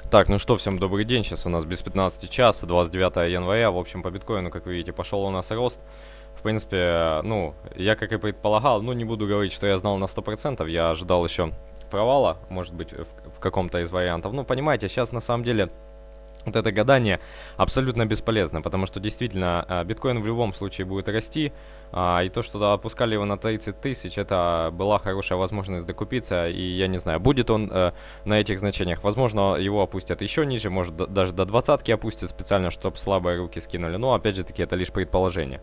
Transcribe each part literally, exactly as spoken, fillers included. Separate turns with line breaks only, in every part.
Так, ну что, всем добрый день. Сейчас у нас без пятнадцати час, двадцать девятое января. В общем, по биткоину, как вы видите, пошел у нас рост. В принципе, ну, я как и предполагал, ну, не буду говорить, что я знал на сто процентов. Я ожидал еще провала, может быть, в, в каком-то из вариантов. Ну, понимаете, сейчас на самом деле вот это гадание абсолютно бесполезно, потому что действительно биткоин в любом случае будет расти, а, и то, что опускали его на тридцать тысяч, это была хорошая возможность докупиться, и я не знаю, будет он э, на этих значениях, возможно, его опустят еще ниже, может д- даже до двадцатки опустят специально, чтобы слабые руки скинули, но опять же таки это лишь предположение.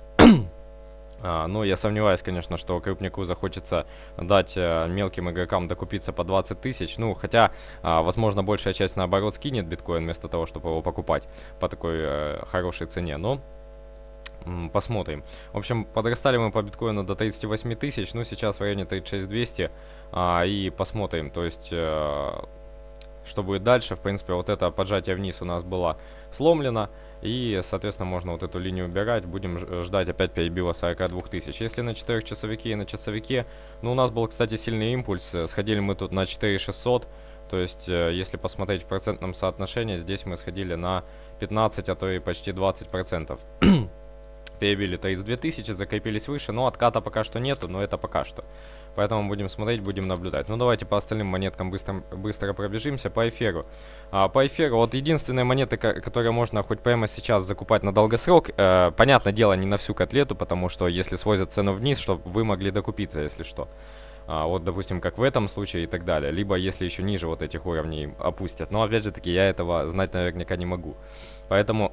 А, ну, я сомневаюсь, конечно, что крупнику захочется дать а, мелким игрокам докупиться по двадцать тысяч. Ну, хотя, а, возможно, большая часть, наоборот, скинет биткоин вместо того, чтобы его покупать по такой а, хорошей цене. Но м, посмотрим. В общем, подрастали мы по биткоину до тридцати восьми тысяч. Ну, сейчас в районе тридцать шесть двести. А, и посмотрим. То есть... А, что будет дальше. В принципе, вот это поджатие вниз у нас было сломлено. И, соответственно, можно вот эту линию убирать. Будем ждать опять перебива сорока двух тысяч. Если на четырехчасовике и на часовике... Ну, у нас был, кстати, сильный импульс. Сходили мы тут на четыре тысячи шестьсот. То есть, если посмотреть в процентном соотношении, здесь мы сходили на пятнадцать, а то и почти двадцать процентов. Перебили тридцать две тысячи, закрепились выше. Но отката пока что нету, но это пока что. Поэтому будем смотреть, будем наблюдать. Ну, давайте по остальным монеткам быстро, быстро пробежимся. По эфиру. А, по эфиру, вот единственная монета, которую можно хоть прямо сейчас закупать на долгосрок. Э, понятное дело, не на всю котлету, потому что если свозят цену вниз, чтобы вы могли докупиться, если что. А, вот, допустим, как в этом случае и так далее. Либо, если еще ниже вот этих уровней опустят. Но, опять же таки, я этого знать наверняка не могу. Поэтому...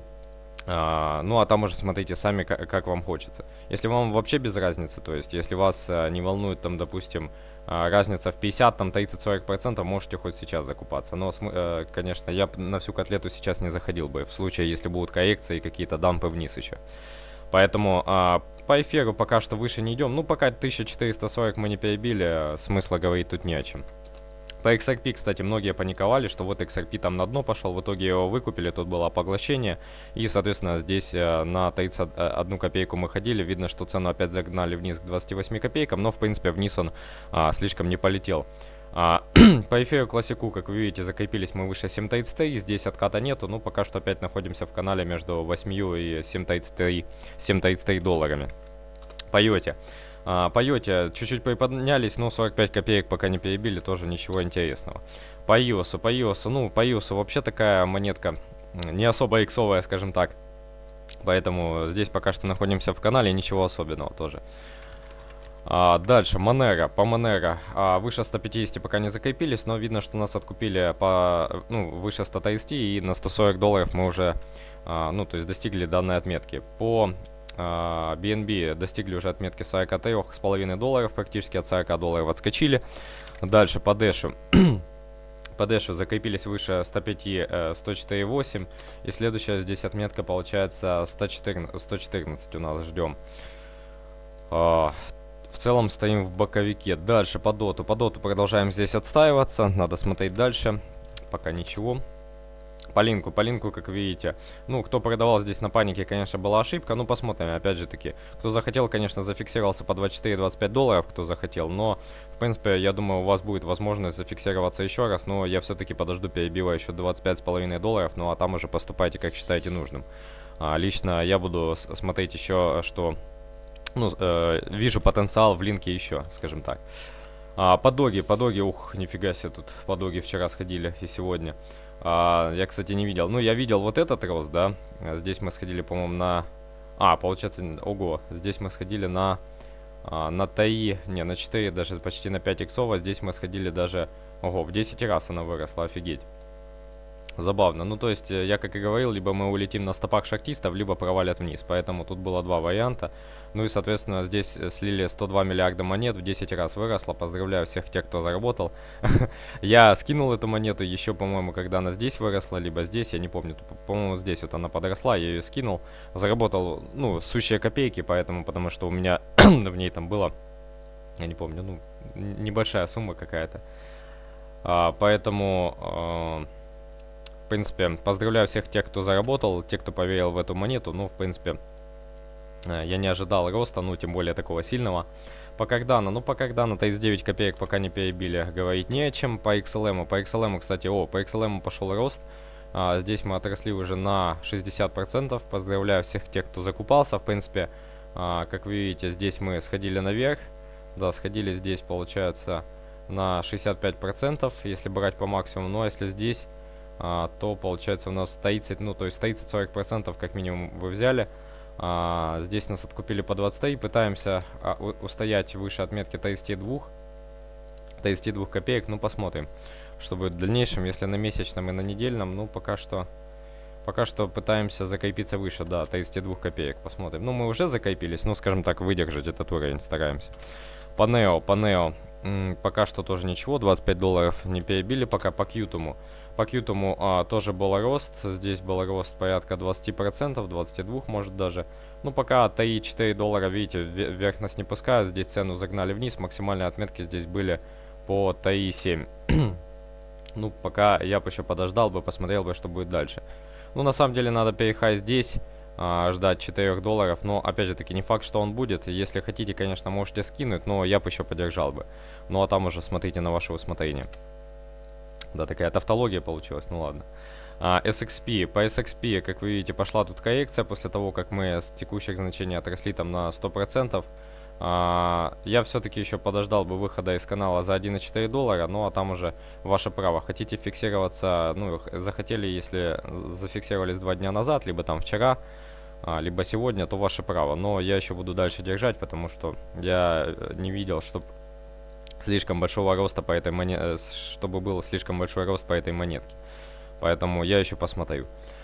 А, ну, а там уже смотрите сами, как, как вам хочется. Если вам вообще без разницы, то есть, если вас а, не волнует, там, допустим, а, разница в пятьдесят, там, тридцать-сорок процентов, можете хоть сейчас закупаться. Но, а, конечно, я на всю котлету сейчас не заходил бы, в случае, если будут коррекции и какие-то дампы вниз еще. Поэтому а, по эфиру пока что выше не идем. Ну, пока тысяча четыреста сорок мы не перебили, смысла говорить тут не о чем. По икс ар пи, кстати, многие паниковали, что вот икс ар пи там на дно пошел, в итоге его выкупили, тут было поглощение, и, соответственно, здесь э, на тридцать одну копейку мы ходили, видно, что цену опять загнали вниз к двадцати восьми копейкам, но, в принципе, вниз он а, слишком не полетел. А, по эфиру классику, как вы видите, закрепились мы выше семь тридцать три, здесь отката нету, но пока что опять находимся в канале между восемью и семь тридцать три долларами. По йоте. А, по йоте чуть-чуть приподнялись, но сорок пять копеек пока не перебили, тоже ничего интересного. По иосу, по иосу, ну, по иосу вообще такая монетка не особо иксовая, скажем так. Поэтому здесь пока что находимся в канале, ничего особенного тоже. А, дальше, Monero, по Monero, а, выше ста пятидесяти пока не закрепились, но видно, что нас откупили по, ну, выше ста тридцати, и на сто сорок долларов мы уже, а, ну, то есть достигли данной отметки. По би эн би достигли уже отметки сорок три с половиной долларов, практически от сорока долларов отскочили. Дальше по Дэшу. По Дэшу закрепились выше ста пяти, сто четыре восемь. И следующая здесь отметка получается сто четырнадцать, сто четырнадцать у нас ждем. В целом стоим в боковике. Дальше по доту. По доту продолжаем здесь отстаиваться. Надо смотреть дальше. Пока ничего. По линку, по линку, как видите, ну, кто продавал здесь на панике, конечно, была ошибка, ну, посмотрим, опять же таки, кто захотел, конечно, зафиксировался по двадцать четыре — двадцать пять долларов, кто захотел, но, в принципе, я думаю, у вас будет возможность зафиксироваться еще раз, но я все-таки подожду перебива еще двадцать пять с половиной долларов, ну, а там уже поступайте, как считаете нужным. А, лично я буду смотреть еще, что, ну, э, вижу потенциал в линке еще, скажем так. А, по доги, по доги, ух, нифига себе, тут по доги вчера сходили и сегодня. А, я, кстати, не видел. Ну, я видел вот этот рост, да. Здесь мы сходили, по-моему, на... А, получается, ого. Здесь мы сходили на... А, на три... Не, на четыре, даже почти на пять иксов. А здесь мы сходили даже... Ого, в десять раз она выросла, офигеть. Забавно. Ну, то есть, я, как и говорил, либо мы улетим на стопах шахтистов, либо провалят вниз. Поэтому тут было два варианта. Ну и, соответственно, здесь слили сто два миллиарда монет, в десять раз выросла. Поздравляю всех тех, кто заработал. Я скинул эту монету еще, по-моему, когда она здесь выросла, либо здесь, я не помню. По-моему, здесь вот она подросла, я ее скинул. Заработал, ну, сущие копейки, поэтому, потому что у меня в ней там было, я не помню, ну, небольшая сумма какая-то. А, поэтому... А, в принципе, поздравляю всех тех, кто заработал, те, кто поверил в эту монету. Ну, в принципе, Э, я не ожидал роста, ну, тем более такого сильного. По Cardano, ну, по Cardano тридцать девять копеек пока не перебили, говорить не о чем. По икс эл эм, по икс эл эм, кстати, о, по икс эл эм пошел рост. А, здесь мы отросли уже на шестьдесят процентов. Поздравляю всех тех, кто закупался. В принципе, а, как вы видите, здесь мы сходили наверх. Да, сходили здесь, получается, на шестьдесят пять процентов, если брать по максимуму. Но если здесь, а, то получается у нас тридцать, ну, то есть тридцать-сорок процентов как минимум вы взяли. А, здесь нас откупили по двадцать три, пытаемся а, у, устоять выше отметки тридцати двух копеек, ну посмотрим, что будет в дальнейшем, если на месячном и на недельном, ну пока что, пока что пытаемся закрепиться выше, да, тридцати двух копеек, посмотрим. Ну мы уже закрепились, ну скажем так, выдержать этот уровень стараемся. По нео, по нео, пока что тоже ничего, двадцать пять долларов не перебили, пока по Qtum. По Qtum а, тоже был рост, здесь был рост порядка двадцати процентов, двадцати двух может даже. Ну пока три-четыре доллара, видите, вверх нас не пускают, здесь цену загнали вниз, максимальные отметки здесь были по три семь. Ну пока я бы еще подождал бы, посмотрел бы, что будет дальше. Ну на самом деле надо перехай здесь, а, ждать четырёх долларов, но опять же таки не факт, что он будет. Если хотите, конечно, можете скинуть, но я бы еще подержал бы. Ну а там уже смотрите на ваше усмотрение. Да, такая тавтология получилась, ну ладно. А, эс икс пи. По эс икс пи, как вы видите, пошла тут коррекция после того, как мы с текущих значений отросли там на сто процентов. А, я все-таки еще подождал бы выхода из канала за один и четыре доллара, ну а там уже ваше право. Хотите фиксироваться, ну, захотели, если зафиксировались два дня назад, либо там вчера, а, либо сегодня, то ваше право. Но я еще буду дальше держать, потому что я не видел, чтобы слишком большого роста по этой монетке, чтобы был слишком большой рост по этой монетке. Поэтому я еще посмотрю.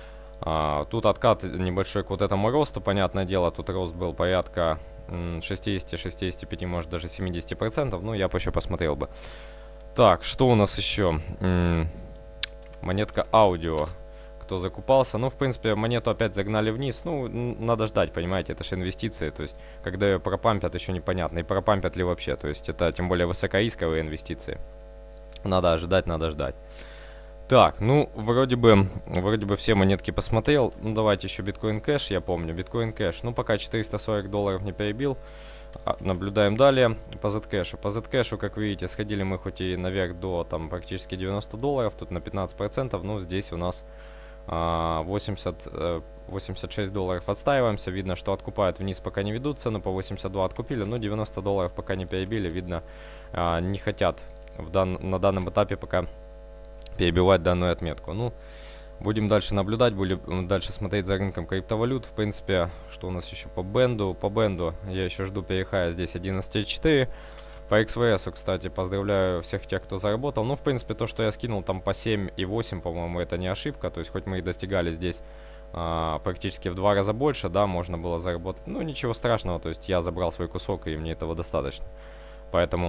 А, тут откат небольшой к вот этому росту, понятное дело, тут рост был порядка шестидесяти-шестидесяти пяти, может даже семидесяти процентов. Ну, я бы еще посмотрел бы. Так, что у нас еще? М-м, монетка аудио. Кто закупался? Ну, в принципе, монету опять загнали вниз. Ну, надо ждать, понимаете, это же инвестиции. То есть, когда ее пропампят, еще непонятно. И пропампят ли вообще. То есть, это тем более высокорисковые инвестиции. Надо ожидать, надо ждать. Так, ну, вроде бы, вроде бы все монетки посмотрел. Ну, давайте еще биткоин кэш, я помню. Биткоин кэш. Ну, пока четыреста сорок долларов не перебил. Наблюдаем далее по Zcash. По Zcash, как видите, сходили мы хоть и наверх до там практически девяноста долларов. Тут на пятнадцать процентов. Ну, здесь у нас восемьдесят, восемьдесят шесть долларов отстаиваемся. Видно, что откупают вниз, пока не ведут цену. По восемьдесят два откупили, но девяносто долларов пока не перебили. Видно, не хотят в дан, на данном этапе пока перебивать данную отметку. Ну, будем дальше наблюдать, будем дальше смотреть за рынком криптовалют. В принципе, что у нас еще по бенду? По бенду я еще жду перехая здесь одиннадцать целых четыре. По икс ви эс, кстати, поздравляю всех тех, кто заработал. Ну, в принципе, то, что я скинул там по семь и восемь, по-моему, это не ошибка. То есть, хоть мы и достигали здесь а, практически в два раза больше, да, можно было заработать. Ну, ничего страшного, то есть, я забрал свой кусок, и мне этого достаточно. Поэтому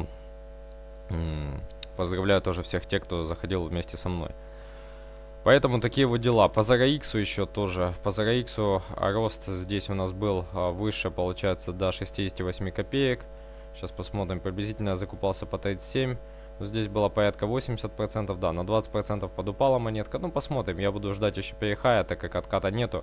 м-м, поздравляю тоже всех тех, кто заходил вместе со мной. Поэтому такие вот дела. По ZaraX еще тоже. По ZaraX рост здесь у нас был а, выше, получается, до шестидесяти восьми копеек. Сейчас посмотрим, приблизительно я закупался по тридцать семь. Здесь было порядка восемьдесят процентов, да, на двадцать процентов подупала монетка. Ну, посмотрим, я буду ждать еще перехая, так как отката нету.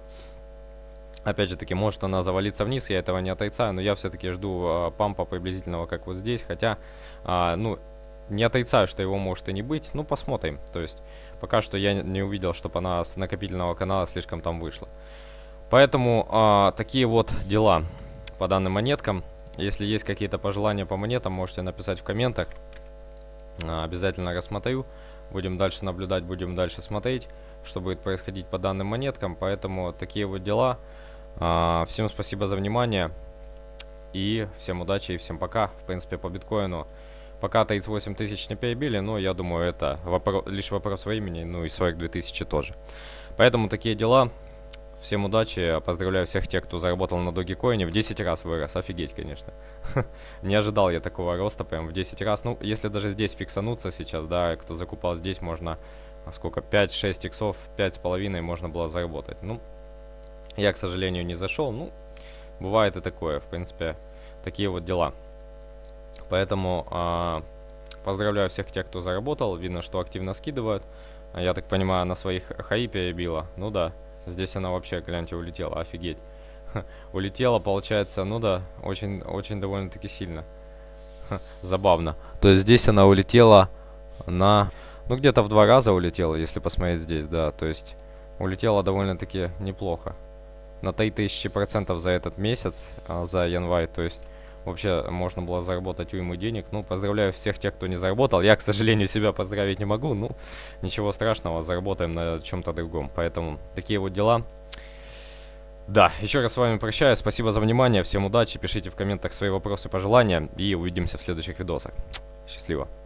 Опять же таки, может она завалится вниз, я этого не отрицаю, но я все-таки жду а, пампа приблизительного, как вот здесь. Хотя, а, ну, не отрицаю, что его может и не быть. Ну, посмотрим. То есть, пока что я не увидел, чтобы она с накопительного канала слишком там вышла. Поэтому, а, такие вот дела по данным монеткам. Если есть какие-то пожелания по монетам, можете написать в комментах. А, обязательно рассмотрю. Будем дальше наблюдать, будем дальше смотреть, что будет происходить по данным монеткам. Поэтому такие вот дела. А, всем спасибо за внимание. И всем удачи и всем пока. В принципе, по биткоину пока тридцать восемь тысяч не перебили, но я думаю, это вопро- лишь вопрос времени. Ну и сорок две тысячи тоже. Поэтому такие дела. Всем удачи, поздравляю всех тех, кто заработал на Dogecoin, в десять раз вырос, офигеть, конечно. Не ожидал я такого роста, прям в десять раз. Ну, если даже здесь фиксануться сейчас, да, кто закупал здесь, можно, сколько, пять-шесть иксов, пять с половиной можно было заработать. Ну, я, к сожалению, не зашел, ну, бывает и такое, в принципе, такие вот дела. Поэтому а, поздравляю всех тех, кто заработал, видно, что активно скидывают. Я так понимаю, на своих хаи перебила, ну да. Здесь она вообще, гляньте, улетела, офигеть. улетела, получается, ну да, очень, очень довольно-таки сильно. Забавно. То есть здесь она улетела на... Ну, где-то в два раза улетела, если посмотреть здесь, да. То есть улетела довольно-таки неплохо. На три тысячи процентов за этот месяц, а, за январь. То есть вообще можно было заработать уйму денег. Ну, поздравляю всех тех, кто не заработал. Я, к сожалению, себя поздравить не могу. Ну, ничего страшного, заработаем на чем-то другом. Поэтому такие вот дела. Да, еще раз с вами прощаюсь. Спасибо за внимание. Всем удачи. Пишите в комментах свои вопросы, пожелания. И увидимся в следующих видосах. Счастливо.